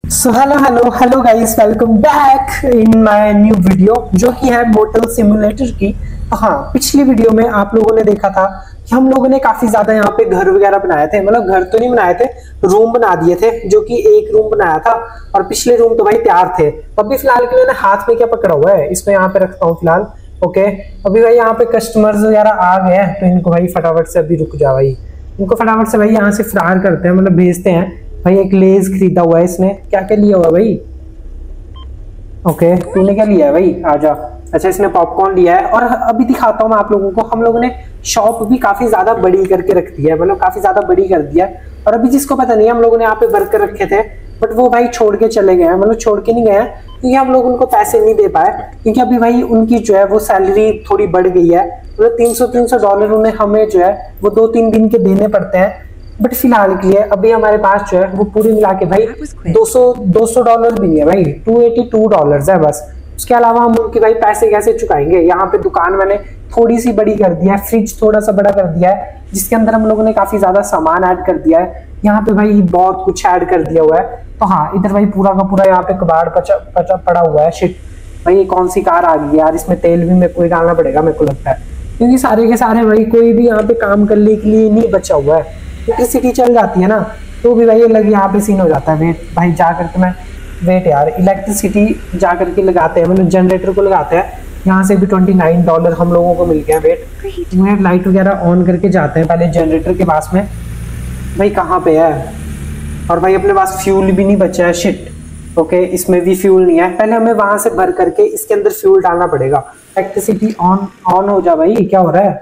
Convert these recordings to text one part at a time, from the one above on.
So hello guys, welcome back in my new video जो कि है मोटल सिमुलेटर की। हाँ, पिछली वीडियो में आप लोगों ने देखा था कि हम लोगों ने काफी ज्यादा यहाँ पे घर वगैरह बनाए थे। मतलब घर तो नहीं बनाए थे, रूम बना दिए थे, जो कि एक रूम बनाया था और पिछले रूम तो भाई तैयार थे। अभी फिलहाल के लिए ना हाथ में क्या पकड़ा हुआ है, इसमें यहाँ पे रखता हूँ फिलहाल। ओके, अभी भाई यहाँ पे कस्टमर्स वगैरह आ गए हैं तो इनको भाई फटाफट से अभी रुक जा भाई, इनको फटाफट से भाई यहाँ से फरार करते हैं, मतलब भेजते हैं। भाई एक लेज खरीदा हुआ है इसने, क्या क्या लिया हुआ भाई? ओके, तूने क्या लिया है भाई? आजा। अच्छा, इसने पॉपकॉर्न लिया है। और अभी दिखाता हूँ मैं आप लोगों को, हम लोगों ने शॉप भी काफी ज्यादा बड़ी करके रख दी है, मतलब काफी ज्यादा बड़ी कर दिया है। और अभी जिसको पता नहीं है, हम लोगों ने यहाँ पे वर्कर रखे थे बट वो भाई छोड़ के चले गए हैं, मतलब छोड़ के नहीं गए हैं क्योंकि हम लोग उनको पैसे नहीं दे पाए, क्योंकि अभी भाई उनकी जो है वो सैलरी थोड़ी बढ़ गई है। मतलब $300 उन्हें हमें जो है वो 2-3 दिन के देने पड़ते हैं। बट फिलहाल के लिए अभी हमारे पास जो है वो पूरी मिला के भाई $200 भी नहीं है भाई, $282 है बस। उसके अलावा हम उनके भाई पैसे कैसे चुकाएंगे? यहाँ पे दुकान मैंने थोड़ी सी बड़ी कर दिया है, फ्रिज थोड़ा सा बड़ा कर दिया है जिसके अंदर हम लोगों ने काफी ज्यादा सामान ऐड कर दिया है। यहाँ पे भाई बहुत कुछ ऐड कर दिया हुआ है। तो हाँ, इधर भाई पूरा का पूरा यहाँ पे कबाड़ पड़ा हुआ है। शिट भाई, ये कौन सी कार आ गई यार? इसमें तेल भी मेरे को ही डालना पड़ेगा मेरे को लगता है, क्योंकि सारे के सारे भाई कोई भी यहाँ पे काम करने के लिए नहीं बचा हुआ है। इलेक्ट्रिसिटी चल जाती है ना तो भी भाई अलग यहाँ पे सीन हो जाता है। वेट भाई, जा करके मैं वेट यार, इलेक्ट्रिसिटी जा करके लगाते हैं, मतलब जनरेटर को लगाते हैं। यहाँ से भी $29 हम लोगों को मिल गया। वेट लाइट वगैरह ऑन करके जाते हैं पहले जनरेटर के पास में। भाई कहाँ पे है? और भाई अपने पास फ्यूल भी नहीं बचा है। शिट, ओके, इसमें भी फ्यूल नहीं है। पहले हमें वहां से भर करके इसके अंदर फ्यूल डालना पड़ेगा। इलेक्ट्रिसिटी ऑन हो जा भाई, क्या हो रहा है?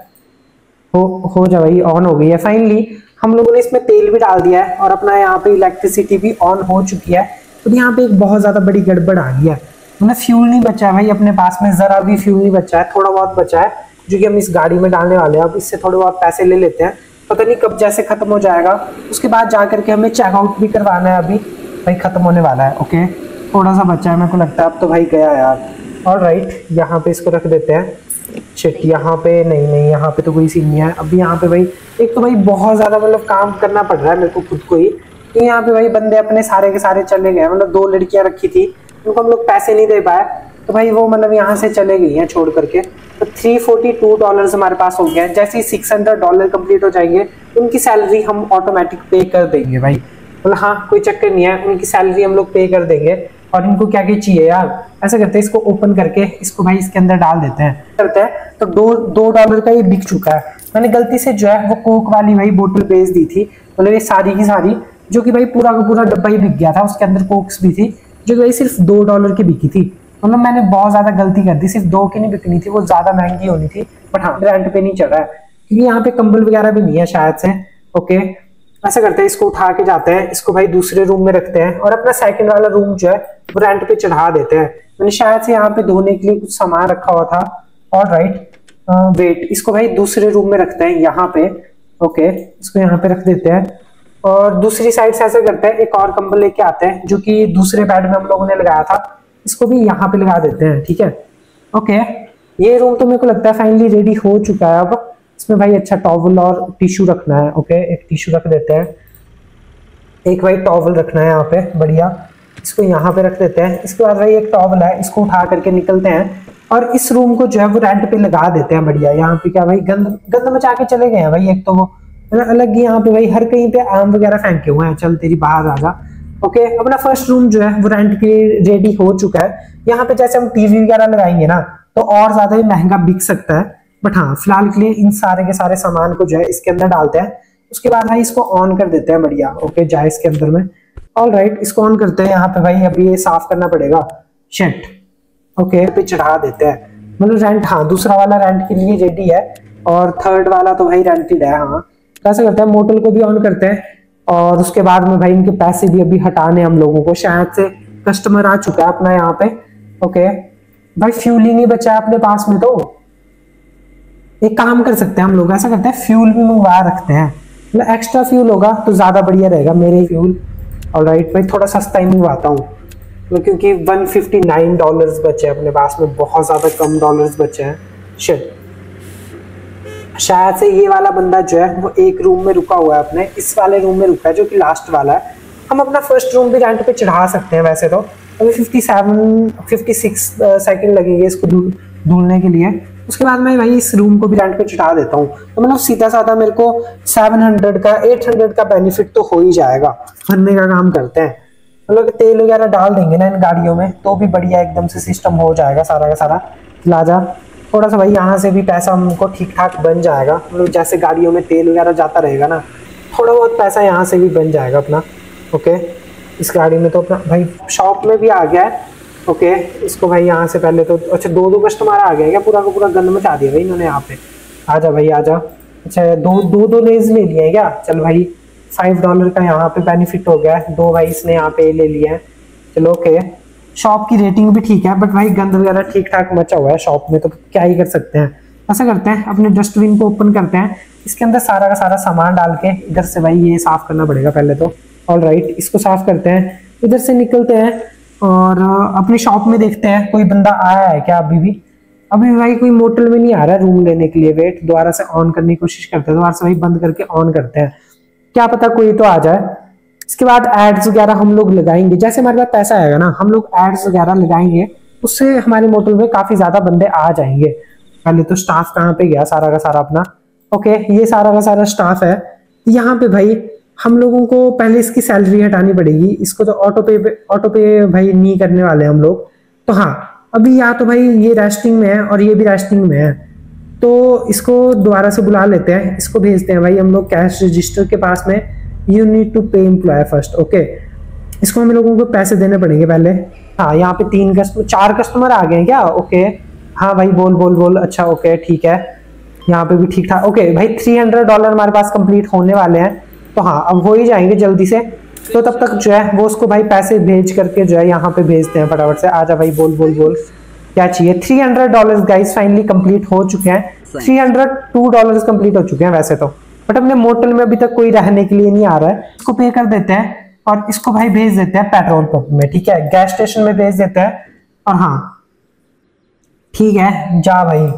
हो जा भाई, ऑन हो गई है फाइनली। हम लोगों ने इसमें तेल भी डाल दिया है और अपना यहाँ पे इलेक्ट्रिसिटी भी ऑन हो चुकी है। तो यहाँ पे एक बहुत ज्यादा बड़ी गड़बड़ आ गई है, मतलब फ्यूल नहीं बचा है भाई अपने पास में, जरा भी फ्यूल नहीं बचा है। थोड़ा बहुत बचा है जो कि हम इस गाड़ी में डालने वाले हैं। अब इससे थोड़े बहुत पैसे ले लेते हैं, पता नहीं कब जैसे खत्म हो जाएगा। उसके बाद जा करके हमें चेकआउट भी करवाना है। अभी भाई खत्म होने वाला है। ओके, थोड़ा सा बचा है मेरे को लगता है, अब तो भाई गया यार। ऑलराइट, यहाँ पे इसको रख देते हैं। शिट, यहाँ पे नहीं, यहाँ पे तो कोई सीन नहीं है। अभी यहाँ पे भाई एक तो भाई बहुत ज्यादा मतलब काम करना पड़ रहा है मेरे को खुद को ही, कि यहाँ पे भाई बंदे अपने सारे के सारे चले गए। मतलब 2 लड़कियां रखी थी, उनको हम लोग पैसे नहीं दे पाए तो भाई वो मतलब यहाँ से चले गई हैं छोड़ करके। तो $342 हमारे पास हो गया है। जैसे ही $600 कंप्लीट हो जाएंगे उनकी सैलरी हम ऑटोमेटिक पे कर देंगे भाई। मतलब हाँ, कोई चक्कर नहीं है, उनकी सैलरी हम लोग पे कर देंगे। और इनको क्या क्या चाहिए यार, ऐसा करते हैं, इसको ओपन करके इसको भाई इसके अंदर डाल देते हैं। करते हैं तो $2 का ये बिक चुका है। मैंने गलती से जो है वो कोक वाली भाई बोतल बेच दी थी, मतलब ये सारी की सारी, जो कि भाई पूरा का पूरा डब्बा ही बिक गया था। उसके अंदर कोक्स भी थी जो कि भाई सिर्फ $2 की बिकी थी। मतलब मैंने बहुत ज्यादा गलती कर दी, सिर्फ 2 की नहीं बिकनी थी, वो ज्यादा महंगी होनी थी। बट हाँ, रेंट पे नहीं चढ़ रहा है क्योंकि यहाँ पे कंबल वगैरह भी नहीं है शायद से। ओके, ऐसा करते हैं, इसको उठा के जाते हैं, इसको भाई दूसरे रूम में रखते हैं और अपना सेकंड वाला रूम जो है वो रेंट पे चढ़ा देते हैं। मैंने शायद से यहाँ पे धोने के लिए कुछ सामान रखा हुआ था। ऑलराइट, वेट, इसको भाई दूसरे रूम में रखते हैं यहाँ पे। ओके, इसको यहाँ पे रख देते हैं और दूसरी साइड से ऐसा करते हैं, एक और कंबल लेके आते हैं जो कि दूसरे बेड में हम लोगों ने लगाया था, इसको भी यहाँ पे लगा देते हैं। ठीक है, ओके, ये रूम तो मेरे को लगता है फाइनली रेडी हो चुका है। अब इसमें भाई अच्छा टॉवल और टिश्यू रखना है। ओके, एक टिश्यू रख देते हैं, एक भाई टॉवल रखना है यहाँ पे, बढ़िया, इसको यहाँ पे रख देते हैं। इसके बाद भाई एक टॉवल है, इसको उठा करके निकलते हैं और इस रूम को जो है वो रेंट पे लगा देते हैं। बढ़िया, यहाँ पे क्या भाई गंद मचा के चले गए हैं भाई। एक तो वो अलग ही यहाँ पे भाई हर कहीं पे आम वगैरह फेंके हुए हैं। चल तेरी बाहर आ जा। ओके, अपना फर्स्ट रूम जो है वो रेंट के रेडी हो चुका है। यहाँ पे जैसे हम टीवी वगैरह लगाएंगे ना तो और ज्यादा ही महंगा बिक सकता है। बट हाँ, फिलहाल के लिए इन सारे के सारे सामान को जो है इसके अंदर डालते हैं। उसके बाद भाई इसको ऑन कर देते हैं। बढ़िया, ओके, जाए इसके अंदर में। ऑलराइट, इसको ऑन करते हैं। यहाँ पे भाई अभी ये साफ करना पड़ेगा। शिट, ओके, पे चढ़ा देते हैं। मतलब रेंट, हाँ, दूसरा वाला रेंट के लिए रेडी है और थर्ड वाला तो भाई रेंटेड है। हाँ, कैसे करते हैं, मोटल को भी ऑन करते हैं और उसके बाद में भाई इनके पैसे भी अभी हटाने हम लोगों को। शायद से कस्टमर आ चुका है अपना यहाँ पे। ओके भाई, फ्यूल ही नहीं बचा है अपने पास में, तो एक काम कर सकते हैं हम लोग, ऐसा करते हैं फ्यूल भी मंगवा रखते हैं, मतलब एक्स्ट्रा फ्यूल होगा तो ज्यादा बढ़िया रहेगा मेरे फ्यूल। ऑलराइट भाई, थोड़ा सस्ता ही मंगवाता हूँ क्योंकि $159 बचे हैं अपने पास में, बहुत ज्यादा कम डॉलर्स बचे हैं। शिट, शायद से ये वाला बंदा जो है वो एक रूम में रुका हुआ है, अपने इस वाले रूम में रुका है जो कि लास्ट वाला है। हम अपना फर्स्ट रूम भी रेंट पे चढ़ा सकते हैं वैसे तो। अभी 56 सेकंड लगेंगे इसको ढूंढने के लिए। उसके बाद मैं भाई इस रूम को भी रेंट पे चढ़ा देता हूँ, तो मतलब सीधा साधा मेरे को 700 का 800 का बेनिफिट तो हो ही जाएगा। भरने का काम करते हैं, मतलब तेल वगैरह डाल देंगे ना इन गाड़ियों में तो भी बढ़िया एकदम से सिस्टम हो जाएगा सारा का सारा। लाजा थोड़ा सा भाई यहाँ से भी पैसा हमको ठीक ठाक बन जाएगा, मतलब जैसे गाड़ियों में तेल वगैरह जाता रहेगा ना, थोड़ा बहुत पैसा यहाँ से भी बन जाएगा अपना। ओके, इस गाड़ी में तो अपना भाई शॉप में भी आ गया है। ओके, इसको भाई यहाँ से पहले तो अच्छा 2 कस्टमर आ गए क्या? पूरा का पूरा गन मचा दिया भाई इन्होंने यहाँ पे। आजा भाई आजा। अच्छा दो लेज ले लिए हैं क्या? चल भाई $5 का यहाँ पे बेनिफिट हो गया है। 2 भाई इसने यहाँ पे ले लिया है। चलो ओके, शॉप की रेटिंग भी ठीक है, बट भाई गंद वगैरह ठीक ठाक मचा हुआ है शॉप में, तो क्या ही कर सकते हैं। ऐसा करते हैं अपने डस्टबिन को ओपन करते हैं, इसके अंदर सारा का सारा सामान डाल के इधर से भाई ये साफ करना पड़ेगा पहले तो। ऑलराइट, इसको साफ करते हैं, इधर से निकलते हैं और अपनी शॉप में देखते हैं कोई बंदा आया है क्या। अभी भाई कोई मोटल में नहीं आ रहा है रूम लेने के लिए। वेट, दोबारा से ऑन करने की कोशिश करते हैं, दोबारा से भाई बंद करके ऑन करते हैं, क्या पता कोई तो आ जाए। इसके बाद एड्स वगैरह हम लोग लगाएंगे, जैसे हमारे पास पैसा आएगा ना हम लोग एड्स वगैरह लगाएंगे, उससे हमारे मोटल में काफी ज्यादा बंदे आ जाएंगे। पहले तो स्टाफ कहाँ पे गया सारा का सारा अपना। ओके, ये सारा का सारा स्टाफ है। यहाँ पे भाई हम लोगों को पहले इसकी सैलरी हटानी पड़ेगी, इसको तो ऑटो पे भाई नहीं करने वाले हम लोग। तो हाँ, अभी या तो भाई ये रेस्टिंग में है और ये भी रेस्टिंग में है, तो इसको दोबारा से बुला लेते हैं, इसको भेजते हैं भाई हम लोग कैश रजिस्टर के पास में। You need to pay employ first. Okay, इसको हम लोगों को पैसे देने पड़ेंगे पहले। हाँ, यहाँ पे 4 कस्टमर आ गए हैं क्या? ओके, हाँ भाई बोल बोल बोल। अच्छा ओके ठीक है, यहाँ पे भी ठीक ठाक। ओके भाई $300 हमारे पास कंप्लीट होने वाले हैं, तो हाँ अब हो ही जाएंगे जल्दी से। तो तब तक जो है वो उसको भाई पैसे भेज करके जो है यहाँ पे भेजते हैं फटाफट से। आजा भाई बोल बोल बोल, क्या चाहिए? $300 गाइस फाइनली कंप्लीट हो चुके हैं। $302 कंप्लीट हो चुके हैं वैसे तो, बट अपने मोटल में अभी तक कोई रहने के लिए नहीं आ रहा है। इसको पे कर देते हैं और इसको भाई भेज देते हैं पेट्रोल पंप में, ठीक है, गैस स्टेशन में भेज देते हैं। और हाँ ठीक है, जा भाई।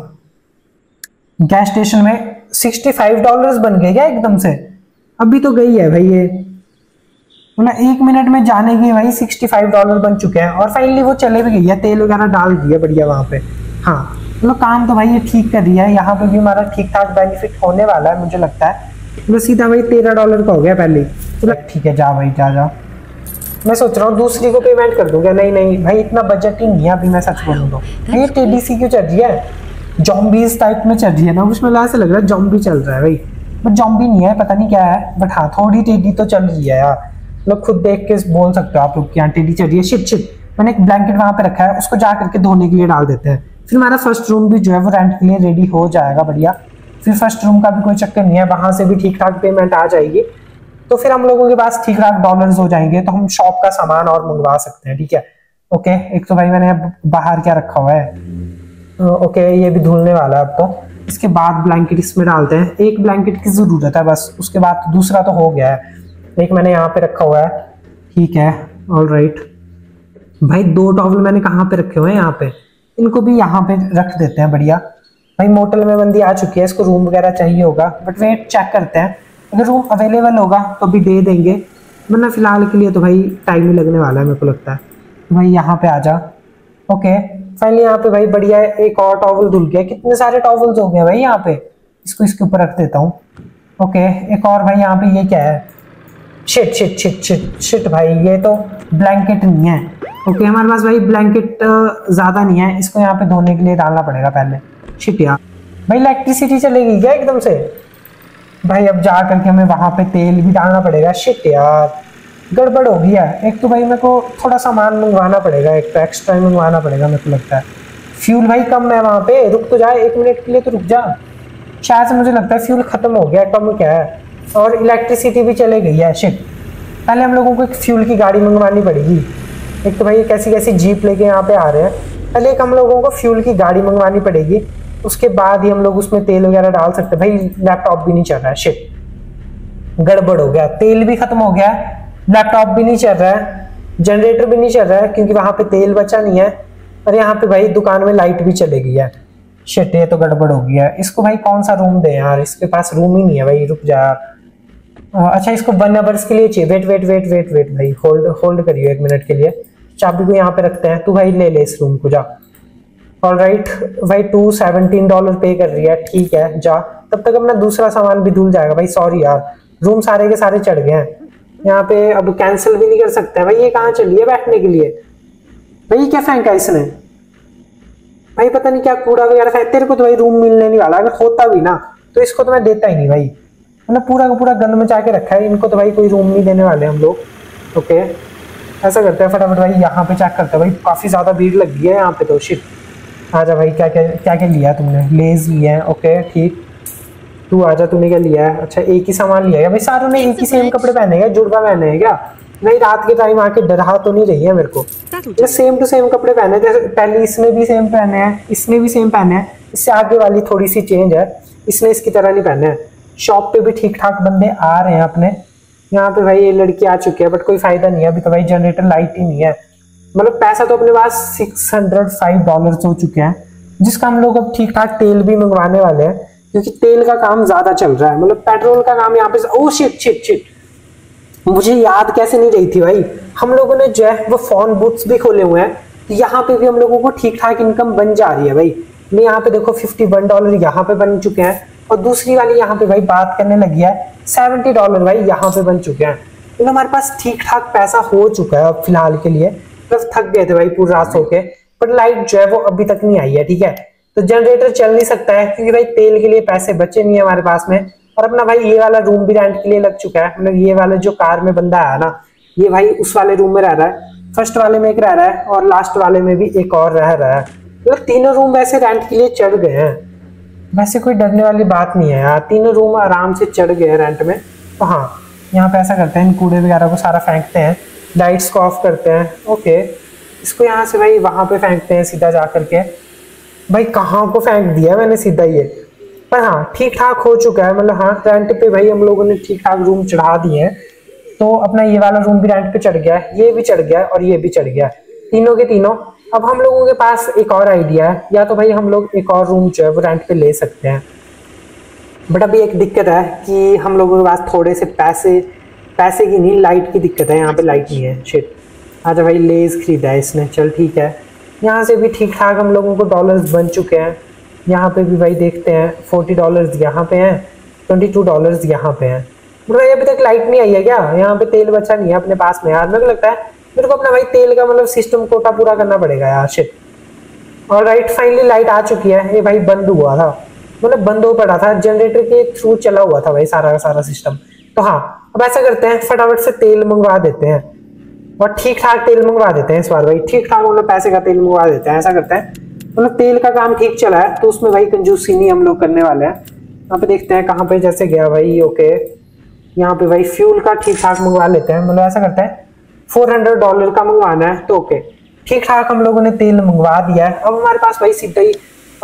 गैस स्टेशन में $65 बन गए क्या एकदम से? अभी तो गई है भाई ये, मतलब 1 मिनट में जाने के भाई $65 बन चुके हैं। और फाइनली वो चले भी गई है, तेल वगैरह डाल दिया बढ़िया वहां पे। हाँ मतलब काम तो भाई ये ठीक कर रही है, यहाँ पे भी हमारा ठीक ठाक बेनिफिट होने वाला है मुझे लगता है। मतलब सीधा भाई $13 का हो गया पहले। तो ठीक है, जा भाई जा। मैं सोच रहा हूँ दूसरी को पेमेंट कर दूंगा। नहीं भाई इतना बजट ही नहीं है अभी, मैं सच बोलूँ तो। ये TDC क्यों चल रही है? जॉम्बीज टाइप में चल रही है ना, उसमें ऐसा लग रहा है जॉम्बी चल रहा है भाई, बट जॉम्बी नहीं है, पता नहीं क्या है, बट हाँ थोड़ी टेडी तो चल रही है यार। मतलब खुद देख के बोल सकते हो आप लोग कि यहाँ टेडी चल रही है। शिट, मैंने एक ब्लैंकेट वहां पे रखा है, उसको जा करके धोने के लिए डाल देते हैं, फिर हमारा फर्स्ट रूम भी जो है वो रेंट के लिए रेडी हो जाएगा बढ़िया। फिर फर्स्ट रूम का भी कोई चक्कर नहीं है, वहां से भी ठीक ठाक पेमेंट आ जाएगी, तो फिर हम लोगों के पास ठीक ठाक डॉलर्स हो जाएंगे, तो हम शॉप का सामान और मंगवा सकते हैं, ठीक है। ओके, एक तो भाई मैंने बाहर क्या रखा हुआ है। ओके, ये भी धुलने वाला है अब तो। इसके बाद ब्लैंकेट इसमें डालते हैं, एक ब्लैंकेट की जरूरत है बस, उसके बाद दूसरा तो हो गया है। एक मैंने यहाँ पे रखा हुआ है, ठीक है, ऑलराइट। भाई 2 टॉवल मैंने कहाँ पे रखे हुए हैं? यहाँ पे, इनको भी यहाँ पे रख देते हैं बढ़िया। भाई मोटल में बंदी आ चुकी है, इसको रूम वगैरह चाहिए होगा, बट वेट चेक करते हैं, अगर रूम अवेलेबल होगा तो भी दे देंगे, वरना फिलहाल के लिए तो भाई टाइम ही लगने वाला है मेरे को लगता है। भाई यहाँ पे आ जा। ओके, फाइनली यहाँ पे भाई बढ़िया एक और टॉवल धुल गया। कितने सारे टॉवल्स हो गए भाई यहाँ पे, इसको इसके ऊपर रख देता हूँ। ओके, एक और भाई यहाँ पे, ये क्या है? शिट भाई, ये तो ब्लैंकेट नहीं है। ओके, हमारे पास भाई ब्लैंकेट ज्यादा नहीं है, इसको यहाँ पे धोने के लिए डालना पड़ेगा पहले। शिट यार, भाई इलेक्ट्रिसिटी चलेगी क्या एकदम से? भाई अब जा करके हमें वहां पे तेल भी डालना पड़ेगा। शिट यार, गड़बड़ हो गया। एक तो भाई मेरे को थोड़ा सामान मंगवाना पड़ेगा, एक तो एक्स्ट्रा मंगवाना पड़ेगा मेरे को लगता है। फ्यूल भाई कम है वहां पे, रुक तो जाए 1 मिनट के लिए तो रुक जा। शायद से मुझे लगता है फ्यूल खत्म हो गया, कम क्या है, और इलेक्ट्रिसिटी भी चले गई है। शिट, पहले हम लोगों को एक फ्यूल की गाड़ी मंगवानी पड़ेगी। एक तो भाई कैसी कैसी जीप लेके यहाँ पे आ रहे हैं, पहले एक हम लोगों को फ्यूल की गाड़ी मंगवानी पड़ेगी, उसके बाद ही हम लोग उसमें तेल वगैरह डाल सकते हैं। भाई लैपटॉप भी नहीं चल रहा है, शिट, गड़बड़ हो गया, तेल भी खत्म हो गया, लैपटॉप भी नहीं चल रहा है, जनरेटर भी नहीं चल रहा है क्योंकि वहां पे तेल बचा नहीं है, और यहाँ पे भाई दुकान में लाइट भी चली गई है। शिट, ये तो गड़बड़ हो गया। इसको भाई कौन सा रूम दे यार, इसके पास रूम ही नहीं है भाई, रुक जा। अच्छा इसको 1 आवर्स के लिए चाहिए। Wait wait wait wait wait भाई, होल्ड होल्ड करियो 1 मिनट के लिए। चाबी को यहाँ पे रखते हैं, तू भाई ले ले इस रूम को, जा। ऑलराइट भाई, तू $17 पे कर रही है, ठीक है जा। तब तक अपना दूसरा सामान भी धुल जाएगा भाई। सॉरी यार, रूम सारे के सारे चढ़ गए हैं यहाँ पे, अब कैंसिल भी नहीं कर सकते भाई। ये कहाँ चली है बैठने के लिए भाई? क्या फेंका इसने भाई? पता नहीं क्या कूड़ा वगैरह फेंक। तेरे को तो भाई रूम मिलने नहीं वाला, अगर होता भी ना तो इसको तो मैं देता ही नहीं भाई। मतलब पूरा का पूरा गंद मचा के रखा है। इनको तो भाई कोई रूम नहीं देने वाले हम लोग। ओके ऐसा करते हैं फटाफट भाई, यहाँ पे चेक करते हैं भाई। काफी ज्यादा भीड़ लग गई है यहाँ पे तो। शिट, आजा भाई। क्या क्या क्या क्या लिया तुमने? लेज लिया है, ओके ठीक। तू आजा, तूने क्या लिया है? अच्छा एक ही सामान लिया है भाई। सारों ने एक ही सेम कपड़े पहने हैं, जुड़वा पहने हैं क्या? नहीं रात के टाइम आके डरा तो नहीं रही है मेरे को। ये सेम टू सेम कपड़े पहने, जैसे पहले इसने भी सेम पहने हैं, इसने भी सेम पहने हैं। इससे आगे वाली थोड़ी सी चेंज है, इसने इसकी तरह नहीं पहने हैं। शॉप पे भी ठीक ठाक बंदे आ रहे हैं अपने। यहाँ पे भाई ये लड़की आ चुकी है, बट कोई फायदा नहीं है अभी तो भाई, जनरेटर लाइट ही नहीं है। मतलब पैसा तो अपने पास $605 हो चुके हैं, जिसका हम लोग अब ठीक ठाक तेल भी मंगवाने वाले हैं, क्योंकि तेल का काम ज्यादा चल रहा है। मतलब पेट्रोल का काम यहाँ पे। ओ शिट शिट शिट, मुझे याद कैसे नहीं रही थी भाई। हम लोगों ने जो है वो फोन बूथ्स भी खोले हुए हैं, तो यहाँ पे भी हम लोगों को ठीक ठाक इनकम बन जा रही है भाई। मैं यहाँ पे देखो $51 यहाँ पे बन चुके हैं, और दूसरी वाली यहाँ पे भाई बात करने लगी है $70 भाई यहाँ पे बन चुके हैं। तो हमारे पास ठीक ठाक पैसा हो चुका है अब फिलहाल के लिए। बस थक गए थे भाई पूरी रात सो के, पर लाइट जो है वो अभी तक नहीं आई है, ठीक है। तो जनरेटर चल नहीं सकता है, क्योंकि भाई तेल के लिए पैसे बचे नहीं है हमारे पास में। और अपना भाई ये वाला रूम भी रेंट के लिए लग चुका है। मतलब ये वाला जो कार में बंदा आया ना, ये भाई उस वाले रूम में रह रहा है। फर्स्ट वाले में एक रह रहा है, और लास्ट वाले में भी एक और रह रहा है। मतलब तीनों रूम वैसे रेंट के लिए चढ़ गए हैं। वैसे कोई डरने वाली बात नहीं है यार, तीनों रूम आराम से चढ़ गए हैं रेंट में। तो हाँ, यहाँ पे ऐसा करते हैं, इन कूड़े वगैरह को सारा फेंकते हैं, लाइट्स को ऑफ करते हैं। ओके इसको यहाँ से भाई वहां पे फेंकते हैं सीधा जा करके। भाई कहाँ को फेंक दिया मैंने सीधा ये, पर हाँ ठीक ठाक हो चुका है। मतलब हाँ रेंट पे भाई हम लोगों ने ठीक ठाक रूम चढ़ा दिए हैं। तो अपना ये वाला रूम भी रेंट पे चढ़ गया है, ये भी चढ़ गया है, और ये भी चढ़ गया है, तीनों के तीनों। अब हम लोगों के पास एक और आइडिया है, या तो भाई हम लोग एक और रूम जो है वो रेंट पे ले सकते हैं। बट अभी एक दिक्कत है कि हम लोगों के पास थोड़े से पैसे की नहीं, लाइट की दिक्कत है। यहाँ पे लाइट नहीं है। शिट, अच्छा भाई लेज खरीदा है इसने, चल ठीक है। यहाँ से भी ठीक ठाक हम लोगों को डॉलर्स बन चुके हैं। यहाँ पे भी भाई देखते हैं, $40 यहाँ पे हैं, $22 यहाँ पे हैं। मतलब अभी तक लाइट नहीं आई है क्या? यहाँ पे तेल बचा नहीं है अपने पास में यार। मेरे को लगता है मेरे को अपना भाई तेल का मतलब सिस्टम कोटा पूरा करना पड़ेगा यार। शिट, ऑलराइट फाइनली लाइट आ चुकी है। ये भाई बंद हुआ था, मतलब बंद हो पड़ा था, जनरेटर के थ्रू चला हुआ था भाई सारा का सारा सिस्टम। तो हाँ अब ऐसा करते हैं, फटाफट से तेल मंगवा देते हैं, और ठीक ठाक तेल मंगवा देते हैं इस बार भाई। ठीक ठाक मतलब पैसे का तेल मंगवा देते हैं। ऐसा करते हैं, मतलब तेल का काम ठीक चला है तो उसमें भाई कंजूसी नहीं हम लोग करने वाले हैं। यहाँ पे देखते हैं कहाँ पे जैसे गया भाई। ओके यहाँ पे भाई फ्यूल का ठीक ठाक मंगवा लेते हैं। मतलब ऐसा करते हैं, $400 का मंगवाना है, तो ओके ठीक ठाक हम लोगों ने तेल मंगवा दिया है। अब हमारे पास भाई सीधा ही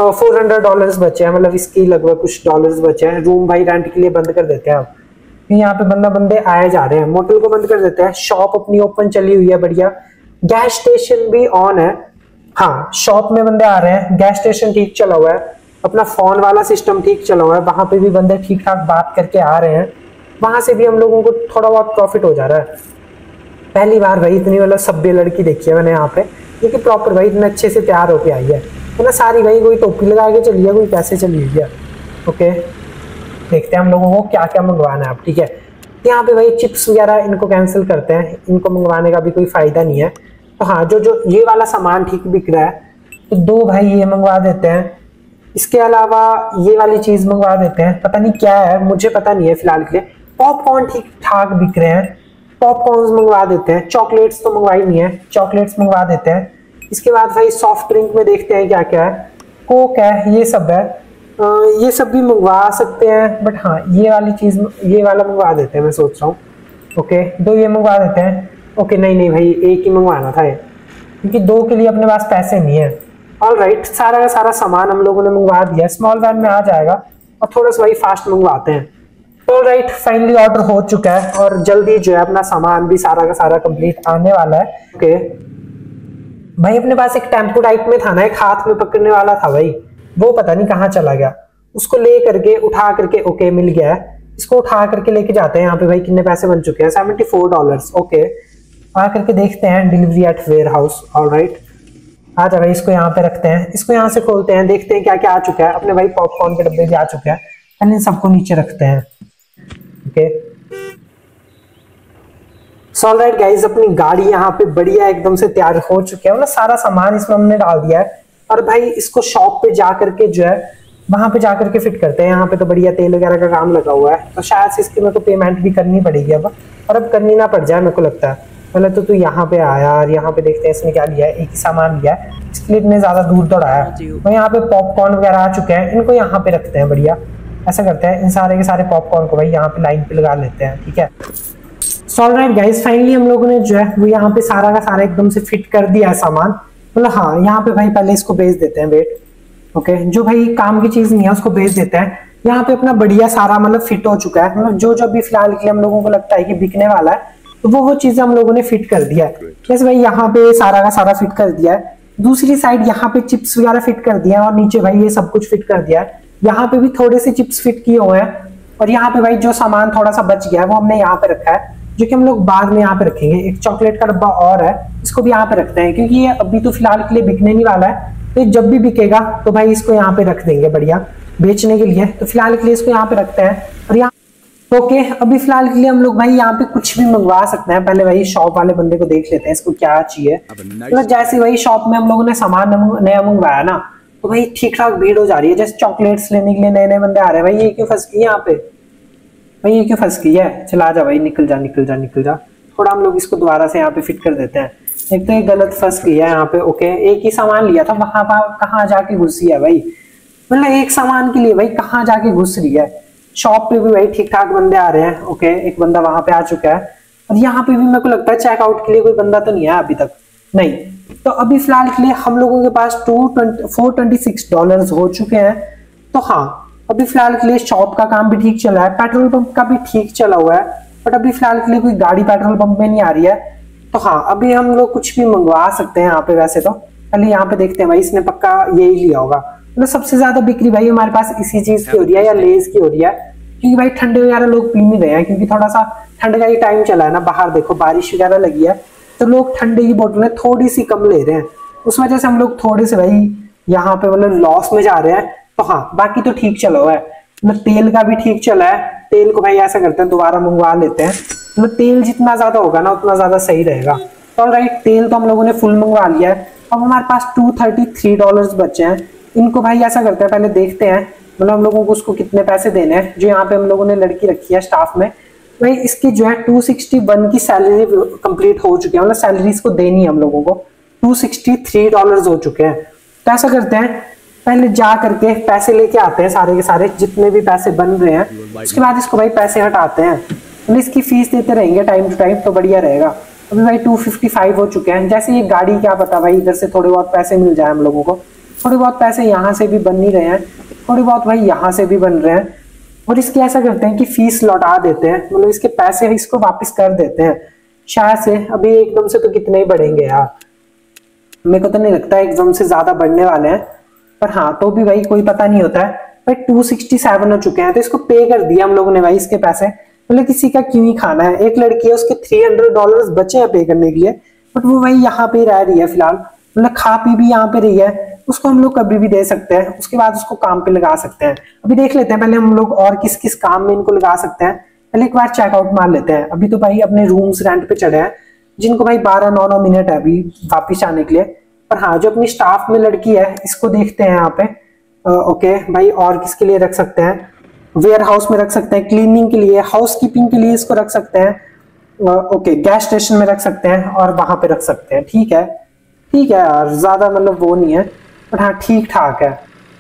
$400 बचे हैं, मतलब इसकी लगभग कुछ डॉलर्स बचे हैं। रूम भाई रेंट के लिए बंद कर देते हैं। अब यहाँ पे बंदे आए जा रहे हैं, मोटल को बंद कर देते हैं। शॉप अपनी ओपन चली हुई है बढ़िया, गैस स्टेशन भी ऑन है। हाँ शॉप में बंदे आ रहे हैं, गैस स्टेशन ठीक चला हुआ है, अपना फोन वाला सिस्टम ठीक चला हुआ है, वहां पे भी बंदे ठीक ठाक बात करके आ रहे हैं। वहां से भी हम लोगों को थोड़ा बहुत प्रॉफिट हो जा रहा है। पहली बार भाई इतनी मतलब सभ्य लड़की देखी है मैंने यहाँ पे, क्योंकि प्रॉपर भाई इतने अच्छे से तैयार होके आई है। मतलब सारी भाई कोई टोपी लगा के चली है, कोई कैसे चली हुई है। ओके देखते हैं हम लोगों को क्या क्या मंगवाना है अब, ठीक है। यहाँ पे भाई चिप्स वगैरह इनको कैंसिल करते हैं, इनको मंगवाने का भी कोई फायदा नहीं है। तो हाँ जो जो ये वाला सामान ठीक बिक रहा है, तो 2 भाई ये मंगवा देते हैं। इसके अलावा ये वाली चीज मंगवा देते हैं, पता नहीं क्या है, मुझे पता नहीं है फिलहाल के लिए। पॉपकॉर्न ठीक ठाक बिक रहे हैं, पॉपकॉर्न मंगवा देते हैं। चॉकलेट्स तो मंगवाई नहीं है, चॉकलेट्स मंगवा देते हैं। इसके बाद भाई सॉफ्ट ड्रिंक में देखते हैं क्या क्या है। कोक है, ये सब है, ये सब भी मंगवा सकते हैं। बट हाँ ये वाली चीज, ये वाला मंगवा देते हैं, मैं सोच रहा हूँ। ओके 2 ये मंगवा देते हैं। ओके नहीं भाई एक ही मंगवाना था ये, क्योंकि 2 के लिए अपने पास पैसे नहीं है। ऑलराइट सारा का सारा सामान हम लोगों ने मंगवा दिया, स्मॉल वैन में आ जाएगा, और थोड़ा सा भाई फास्ट मंगवाते हैं। ऑलराइट फाइनली ऑर्डर हो चुका है, और जल्दी जो है अपना सामान भी सारा का सारा कंप्लीट आने वाला है। ओके भाई अपने पास एक टेम्पो टाइप में था ना, एक हाथ में पकड़ने वाला था भाई, वो पता नहीं कहाँ चला गया। उसको ले करके उठा करके ओके मिल गया है। इसको उठा करके लेके जाते हैं यहाँ पे भाई कितने पैसे बन चुके हैं, $74। ओके, आ करके देखते हैं delivery at warehouse. Alright, आ जा भाई, इसको यहाँ पे रखते हैं, इसको यहाँ से खोलते हैं, देखते हैं क्या क्या आ चुका है। अपने भाई पॉपकॉर्न के डब्बे भी आ चुके हैं, इन सबको नीचे रखते हैं। ओके, सो ऑलराइट गाइस, अपनी गाड़ी यहाँ पे बढ़िया एकदम से तैयार हो चुकी है, मतलब सारा सामान इसमें हमने डाल दिया है। और भाई इसको शॉप पे जा करके जो है वहां पे जा करके फिट करते हैं। यहाँ पे तो बढ़िया तेल वगैरह का काम लगा हुआ है, तो शायद से इसकी मेरे को पेमेंट भी करनी पड़ेगी अब, और अब करनी ना पड़ जाए मेरे को लगता है। पहले तो तू यहाँ पे आया और यहाँ पे देखते हैं इसने क्या लिया है, एक ही सामान लिया है, इसके लिए इतने ज्यादा दूर दौड़ाया। तो यहाँ पे पॉपकॉर्न वगैरह आ चुके हैं, इनको यहाँ पे रखते हैं। बढ़िया, ऐसा करते हैं, इन सारे के सारे पॉपकॉर्न को भाई यहाँ पे लाइन पे लगा लेते हैं। ठीक है, सो ऑलराइट गाइस, फाइनली हम लोगों ने जो है वो यहाँ पे सारा का सारा एकदम से फिट कर दिया है सामान। मतलब हाँ, यहाँ पे भाई पहले इसको भेज देते हैं, वेट। ओके, जो भाई काम की चीज नहीं है उसको भेज देते हैं। यहाँ पे अपना बढ़िया सारा मतलब फिट हो चुका है, मतलब जो जो भी फिलहाल के लिए हम लोगों को लगता है कि बिकने वाला है, तो वो चीजें हम लोगों ने फिट कर दिया है। जैसे भाई यहाँ पे सारा का सारा फिट कर दिया है, दूसरी साइड यहाँ पे चिप्स वगैरह फिट कर दिया है, और नीचे भाई ये सब कुछ फिट कर दिया है। यहाँ पे भी थोड़े से चिप्स फिट किए हुए हैं, और यहाँ पे भाई जो सामान थोड़ा सा बच गया है वो हमने यहाँ पे रखा है, जो कि हम लोग बाद में यहाँ पे रखेंगे। एक चॉकलेट का डब्बा और है, इसको भी यहाँ पे रखते हैं, क्योंकि ये अभी तो फिलहाल के लिए बिकने नहीं वाला है, तो जब भी बिकेगा तो भाई इसको यहाँ पे रख देंगे बढ़िया बेचने के लिए। तो फिलहाल के लिए इसको यहाँ पे रखते हैं। और यहाँ ओके, अभी फिलहाल के लिए हम लोग भाई यहाँ पे कुछ भी मंगवा सकते हैं। पहले भाई शॉप वाले बंदे को देख लेते हैं, इसको क्या चाहिए। मतलब जैसे भाई शॉप में हम लोगों ने सामान नया मंगवाया ना, तो भाई ठीक ठाक भीड़ हो जा रही है। जैसे चॉकलेट्स लेने के लिए नए नए बंदे आ रहे हैं। भाई ये क्यों फंस गई यहाँ पे, भाई ये क्यों फंस गई है, चला जा भाई, निकल जा निकल जा निकल जा। थोड़ा हम लोग इसको दोबारा से यहाँ पे फिट कर देते हैं। एक तो ये गलत फंस गई है यहाँ पे। ओके, एक ही सामान लिया था, वहां पर कहाँ जाके घुस रही है भाई, मतलब एक सामान के लिए भाई कहाँ जाके घुस रही है। शॉप पे भी भाई ठीक ठाक बंदे आ रहे हैं। ओके, एक बंदा वहां पे आ चुका है, और यहाँ पे भी मेरे को लगता है चेकआउट के लिए कोई बंदा तो नहीं है अभी तक, नहीं। तो अभी फिलहाल के लिए हम लोगों के पास $426 हो चुके हैं। तो हाँ, अभी फिलहाल के लिए शॉप का काम भी ठीक चला है, पेट्रोल पंप का भी ठीक चला हुआ है, बट अभी फिलहाल के लिए कोई गाड़ी पेट्रोल पंप में नहीं आ रही है। तो हाँ, अभी हम लोग कुछ भी मंगवा सकते हैं यहाँ पे। वैसे तो पहले यहाँ पे देखते हैं भाई, इसने पक्का यही लिया होगा। मतलब सबसे ज्यादा बिक्री भाई हमारे पास इसी चीज की हो रही है, या लेज की हो रही है, क्योंकि भाई ठंडे वगैरह लोग पी नहीं रहे हैं, क्योंकि थोड़ा सा ठंड का ही टाइम चला है ना, बाहर देखो बारिश वगैरह लगी है, तो लोग ठंडे की बोतलें थोड़ी सी कम ले रहे हैं। उस वजह से हम लोग थोड़े से भाई यहाँ पे मतलब लॉस में जा रहे हैं। तो हाँ, बाकी तो ठीक चला हुआ है, मतलब तेल का भी ठीक चला है। तेल को भाई ऐसा करते हैं, दोबारा मंगवा लेते हैं, मतलब तेल जितना ज्यादा होगा ना उतना ज्यादा सही रहेगा। तो ऑलराइट, तेल तो हम लोगों ने फुल मंगवा लिया है। अब हमारे पास $233 बचे हैं। इनको भाई ऐसा करते हैं, पहले देखते हैं मतलब हम लोगों को उसको कितने पैसे देने हैं। जो यहाँ पे हम लोगों ने लड़की रखी है स्टाफ में, भाई इसकी जो है 261 की सैलरी कंप्लीट हो चुकी है, मतलब सैलरी इसको देनी है हम लोगों को। $263 हो चुके हैं। तो ऐसा करते हैं, पहले जा करके पैसे लेके आते हैं, सारे के सारे जितने भी पैसे बन रहे हैं। उसके बाद इसको भाई पैसे हटाते हैं, मतलब इसकी फीस देते रहेंगे टाइम टू टाइम, तो बढ़िया रहेगा। अभी भाई 255 हो चुके हैं। जैसे ये गाड़ी, क्या पता भाई इधर से थोड़े बहुत पैसे मिल जाए हम लोगों को। थोड़े बहुत पैसे यहाँ से भी बन नहीं रहे हैं, थोड़े बहुत भाई यहाँ से भी बन रहे हैं। और इसके ऐसा करते हैं कि फीस लौटा देते हैं, मतलब इसके पैसे इसको वापस कर देते हैं शायद से। अभी एकदम से तो कितने ही बढ़ेंगे यार, मेरे को तो नहीं लगता एकदम से ज्यादा बढ़ने वाले हैं, पर हाँ तो भी भाई कोई पता नहीं होता है। भाई 267 हो चुके हैं, तो इसको पे कर दिया हम लोगों ने भाई इसके पैसे। मतलब किसी का क्यों ही खाना है। एक लड़की है, उसके $300 बचे हैं पे करने के लिए, बट वो भाई यहाँ पे रह रही है फिलहाल, मतलब खा पी भी यहाँ पे रही है। उसको हम लोग कभी भी दे सकते हैं, उसके बाद उसको काम पे लगा सकते हैं। अभी देख लेते हैं पहले हम लोग और किस किस काम में इनको लगा सकते हैं। पहले एक बार चेकआउट मार लेते हैं। अभी तो भाई अपने रूम्स रेंट पे चढ़े हैं, जिनको भाई 12-9 मिनट है अभी वापिस आने के लिए। पर हाँ, जो अपनी स्टाफ में लड़की है इसको देखते हैं यहाँ पे। ओके भाई, और किसके लिए रख सकते हैं, वेयर हाउस में रख सकते हैं, क्लीनिंग के लिए, हाउस कीपिंग के लिए इसको रख सकते हैं। ओके, गैस स्टेशन में रख सकते हैं, और वहां पे रख सकते हैं। ठीक है यार, ज्यादा मतलब वो नहीं है, बट हाँ ठीक ठाक है।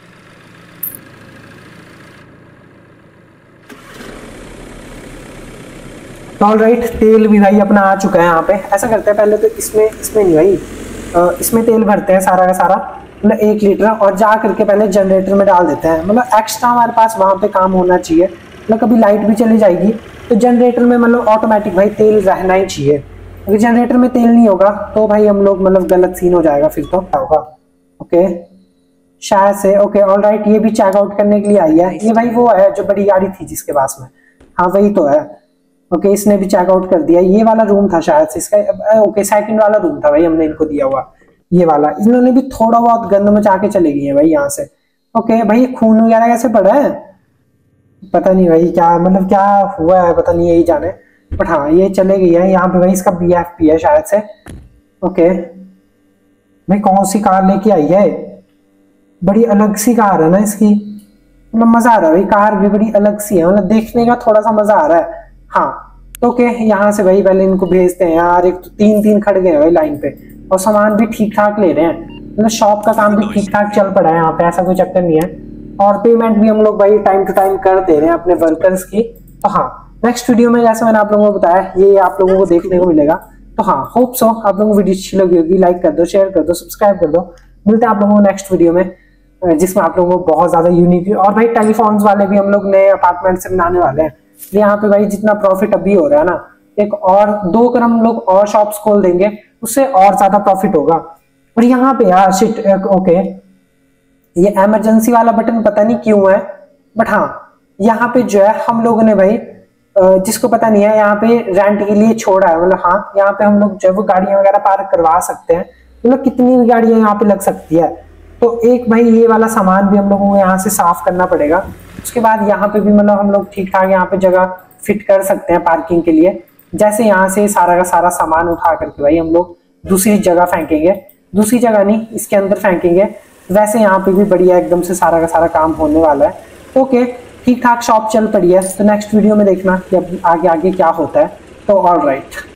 ऑलराइट, तेल भी भाई अपना आ चुका है यहाँ पे। ऐसा करते हैं पहले तो इसमें नहीं भाई, इसमें तेल भरते हैं सारा का सारा, मतलब 1 लीटर, और जा करके पहले जनरेटर में डाल देते हैं। मतलब एक्स्ट्रा हमारे पास वहां पे काम होना चाहिए, मतलब कभी लाइट भी चली जाएगी तो जनरेटर में मतलब ऑटोमेटिक भाई तेल रहना ही चाहिए। अगर जनरेटर में तेल नहीं होगा तो भाई हम लोग मतलब गलत सीन हो जाएगा, फिर तो क्या होगा। ओके, शायद से। ओके ऑलराइट, ये भी चेकआउट करने के लिए आई है। ये भाई वो है जो बड़ी गाड़ी थी जिसके पास में, हाँ वही तो है। ओके इसने भी चेकआउट कर दिया। ये वाला रूम था शायद से इसका। ओके सेकंड वाला रूम था भाई हमने इनको दिया हुआ, ये वाला। इन्होंने भी थोड़ा बहुत गंद मचा के चले गए हैं भाई यहाँ से। ओके भाई खून वगैरह कैसे पड़ा है पता नहीं भाई, क्या मतलब क्या हुआ है पता नहीं, यही जाने। बट हाँ ये चले गई है यहाँ पे भाई। इसका BFP है शायद से। ओके भाई कौन सी कार लेके आई है, बड़ी अलग सी कार है ना इसकी। मतलब मजा आ रहा है भाई, कार भी बड़ी अलग सी है, मतलब देखने का थोड़ा सा मजा आ रहा है। हाँ तो ओके यहाँ से भाई पहले इनको भेजते हैं यार। एक तो तीन खड़ गए भाई लाइन पे, और सामान भी ठीक ठाक ले रहे हैं। मतलब शॉप का काम भी ठीक ठाक चल पड़ा है यहाँ पे, ऐसा कोई चक्कर नहीं है। और पेमेंट भी हम लोग भाई टाइम टू टाइम कर दे रहे हैं अपने वर्कर्स की। तो हाँ नेक्स्ट वीडियो में जैसे मैंने आप लोगों को बताया ये आप लोगों को देखने को मिलेगा। तो हाँ होप सो आप लोगों को वीडियो अच्छी लगी होगी। लाइक कर दो, शेयर कर दो, सब्सक्राइब कर दो। मिलते हैं आप लोगों को नेक्स्ट वीडियो में, जिसमें आप लोगों को बहुत ज्यादा यूनिक और भाई टेलीफोन्स वाले भी हम लोग नए अपार्टमेंट से बनाने वाले हैं। यहाँ पे भाई जितना प्रॉफिट अभी हो रहा है ना, एक और 2 अगर हम लोग और शॉप्स खोल देंगे उससे और ज्यादा प्रॉफिट होगा। और यहाँ पे यार शिट ओके ये इमरजेंसी वाला बटन पता नहीं क्यों है। बट हाँ यहाँ पे जो है हम लोगों ने भाई जिसको पता नहीं है यहाँ पे रेंट के लिए छोड़ा है। मतलब हाँ यहाँ पे हम लोग जो वो गाड़ियां वगैरह पार्क करवा सकते हैं। मतलब कितनी भी गाड़ियां यहाँ पे लग सकती है। तो एक भाई ये वाला सामान भी हम लोगों को यहाँ से साफ करना पड़ेगा। उसके बाद यहाँ पे भी मतलब हम लोग ठीक ठाक यहाँ पे जगह फिट कर सकते हैं पार्किंग के लिए। जैसे यहाँ से सारा का सारा सामान उठा करके भाई हम लोग दूसरी जगह फेंकेंगे, दूसरी जगह नहीं इसके अंदर फेंकेंगे, वैसे यहाँ पे भी बढ़िया एकदम से सारा का सारा काम होने वाला है। ओके ठीक ठाक शॉप चल पड़ी है। तो नेक्स्ट वीडियो में देखना कि अब आगे आगे क्या होता है। तो ऑल राइट।